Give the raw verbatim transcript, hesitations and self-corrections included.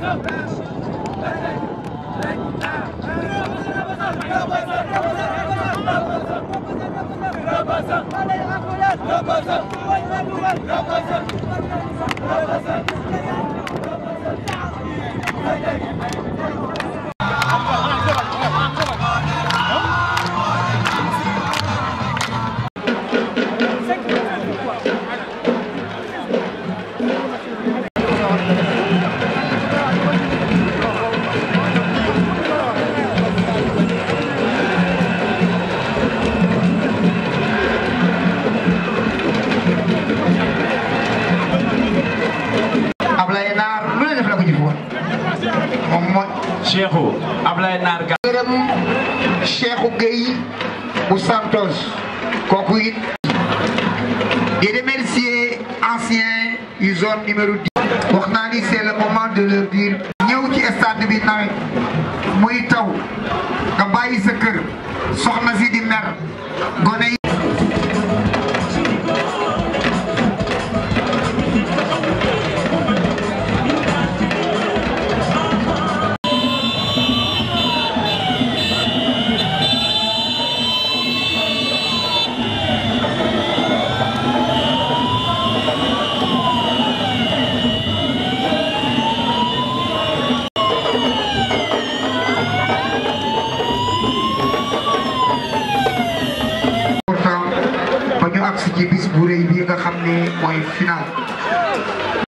Cheikhou Ablaye Nar gërëm Cheikhou Gueye bu Santos kooku it di remercier ancien yu zone numéro dix. wax naa ni c'est le moment de leur dire ñëw ci stade bi nawet muy taw nga bàyyi sa kër soxna si di mer gone yi ci bis bu rëy bi nga xam ne mooy final